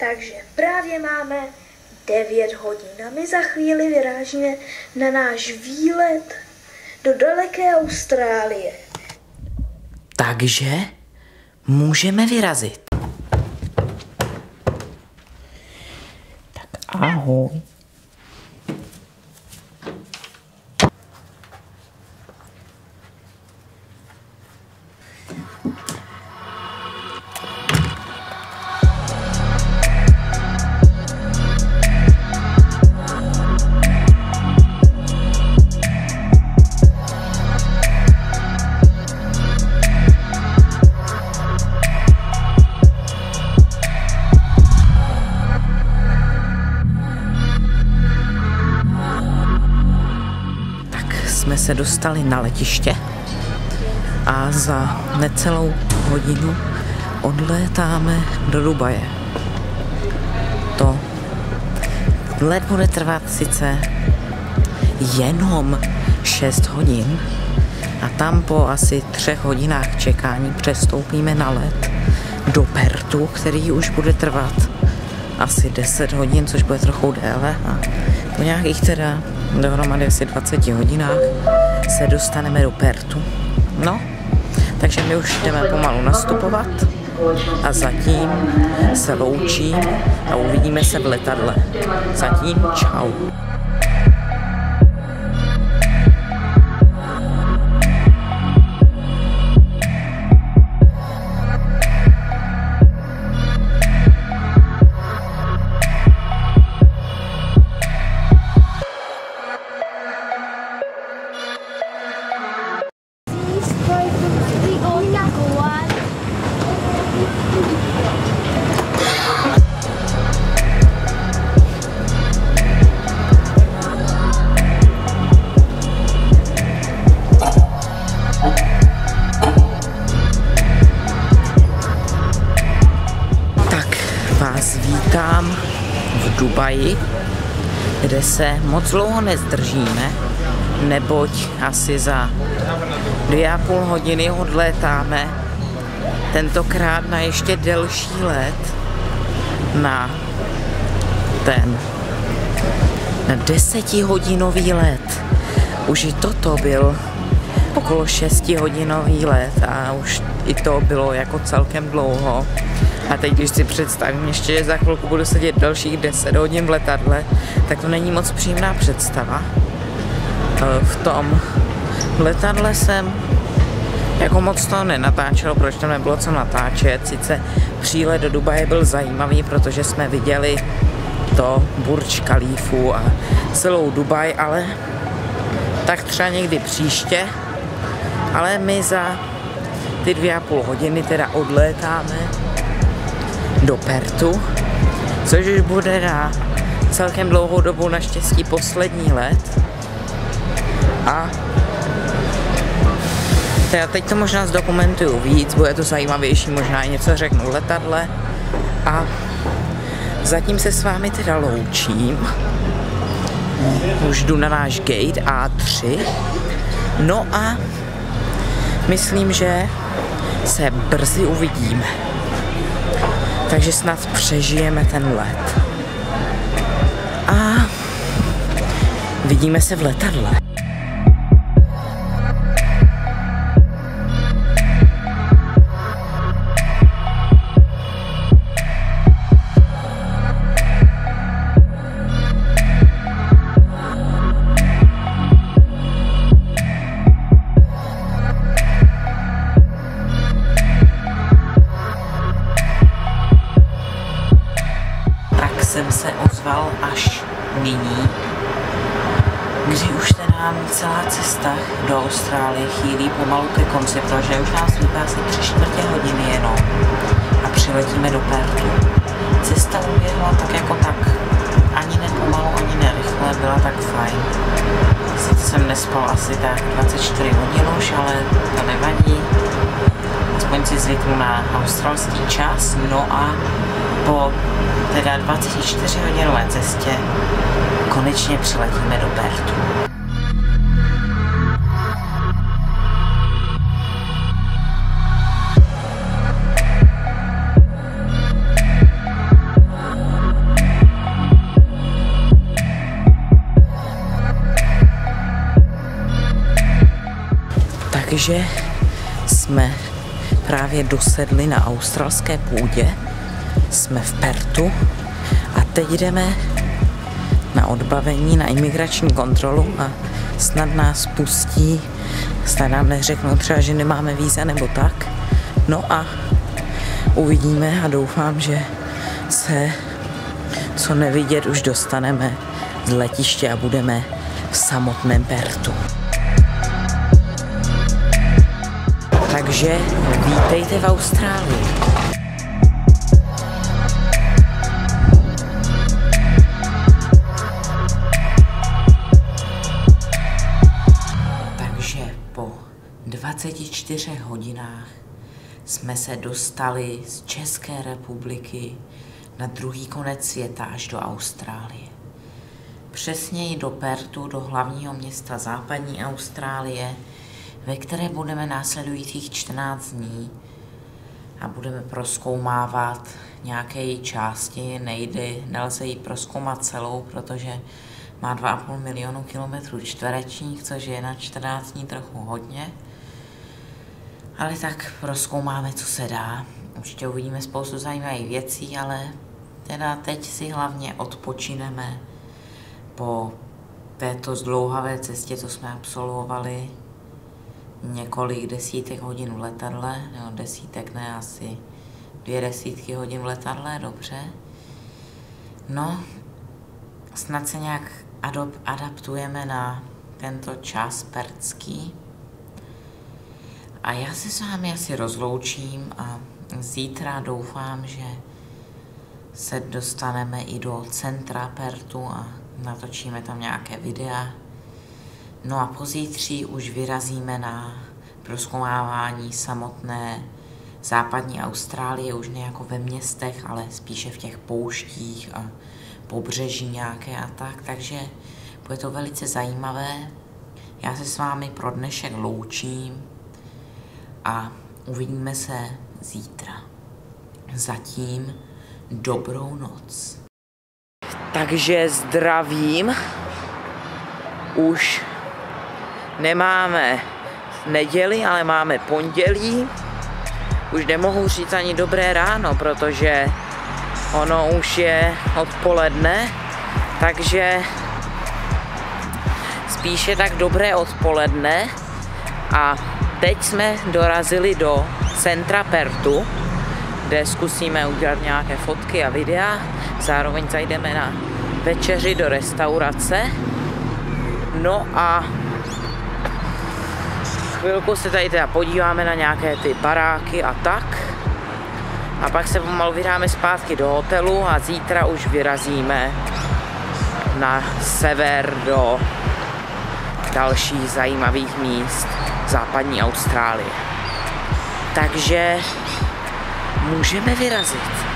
Takže právě máme 9 hodin a my za chvíli vyrážíme na náš výlet do daleké Austrálie. Takže můžeme vyrazit. Tak ahoj. Jsme se dostali na letiště a za necelou hodinu odlétáme do Dubaje. To let bude trvat sice jenom 6 hodin a tam po asi 3 hodinách čekání přestoupíme na let do Perthu, který už bude trvat asi 10 hodin, což bude trochu déle a po nějakých teda dohromady asi 20 hodinách se dostaneme do Perthu. No, takže my už jdeme pomalu nastupovat a zatím se loučím a uvidíme se v letadle. Zatím čau. Vítám v Dubaji, kde se moc dlouho nezdržíme, neboť asi za 2,5 hodiny odlétáme, tentokrát na ještě delší let, na 10hodinový let. Už i toto byl okolo 6hodinový let a už i to bylo jako celkem dlouho. A teď, když si představím ještě, že za chvilku budu sedět dalších 10 hodin v letadle, tak to není moc příjemná představa. V tom letadle jsem jako moc to nenatáčel, protože tam nebylo co natáčet. Sice přílet do Dubaje byl zajímavý, protože jsme viděli to Burj Khalifu a celou Dubaj, ale tak třeba někdy příště. Ale my za ty 2,5 hodiny teda odlétáme do Perthu, což už bude na celkem dlouhou dobu naštěstí poslední let. A teda teď to možná zdokumentuju víc, bude to zajímavější, možná i něco řeknu v letadle. A zatím se s vámi teda loučím. Už jdu na náš gate A3. No a myslím, že se brzy uvidíme. Takže snad přežijeme ten let. A vidíme se v letadle. Jsem se ozval až nyní, kdy už teda celá cesta do Austrálie chýlí pomalu ke konci, protože už nás zbývá asi 3/4 hodiny jenom a přiletíme do Perthu. Cesta uběhla tak jako tak, ani ne pomalu, ani ne rychle, byla tak fajn. Sice jsem nespal asi tak 24 hodin už, ale to nevadí. Aspoň si zvyknu na australský čas, no a po teda 24hodinové cestě konečně přiletíme do Perthu. Takže jsme právě dosedli na australské půdě, jsme v Perthu a teď jdeme na odbavení, na imigrační kontrolu a snad nás pustí, snad nám neřeknou třeba, že nemáme víza nebo tak. No a uvidíme a doufám, že se co nevidět už dostaneme z letiště a budeme v samotném Perthu. Takže vítejte v Austrálii. Takže po 24 hodinách jsme se dostali z České republiky na druhý konec světa až do Austrálie. Přesněji do Perthu, do hlavního města západní Austrálie, ve které budeme následujících 14 dní a budeme prozkoumávat nějaké její části. Nelze ji prozkoumat celou, protože má 2,5 milionu kilometrů čtverečních, což je na 14 dní trochu hodně. Ale tak prozkoumáme, co se dá. Určitě uvidíme spoustu zajímavých věcí, ale teda teď si hlavně odpočineme po této zdlouhavé cestě, co jsme absolvovali. Několik desítek hodin v letadle, nebo desítek ne, asi 2 desítky hodin v letadle, dobře. No, snad se nějak adaptujeme na tento čas pertský. A já se s vámi asi rozloučím a zítra doufám, že se dostaneme i do centra Perthu a natočíme tam nějaké videa. No a pozítří už vyrazíme na prozkoumávání samotné západní Austrálie, už ne jako ve městech, ale spíše v těch pouštích a pobřeží nějaké a tak, takže bude to velice zajímavé. Já se s vámi pro dnešek loučím a uvidíme se zítra. Zatím dobrou noc. Takže zdravím. Už nemáme neděli, ale máme pondělí. Už nemohu říct ani dobré ráno, protože ono už je odpoledne, takže spíše tak dobré odpoledne. A teď jsme dorazili do centra Perthu, kde zkusíme udělat nějaké fotky a videa. Zároveň zajdeme na večeři do restaurace. No a chvilku se tady teda podíváme na nějaké ty baráky a tak. A pak se pomalu vydáme zpátky do hotelu a zítra už vyrazíme na sever do dalších zajímavých míst západní Austrálie. Takže můžeme vyrazit.